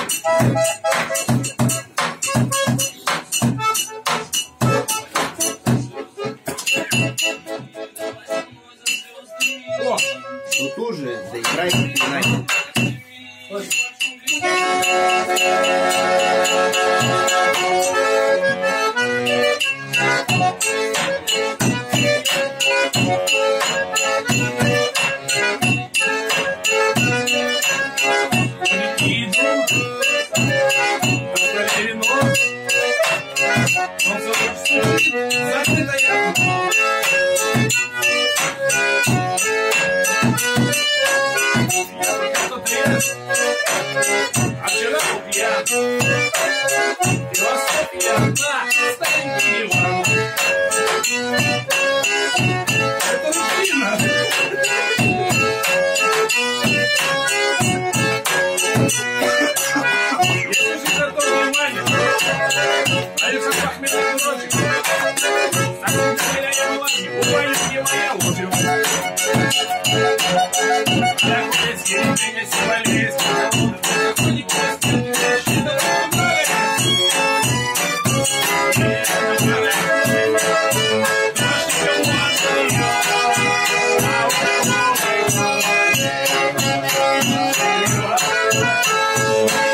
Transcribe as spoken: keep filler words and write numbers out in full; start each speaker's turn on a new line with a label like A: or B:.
A: Ну тоже заиграй, как ты знаешь.
B: А вчера был пьян. Философия одна, старенький Иван. Это рутина. Если же обратил внимание, Александр Ахмедов урочек. Так не я была, не бывает, не моя ложь. Так здесь есть меня символист. Oh,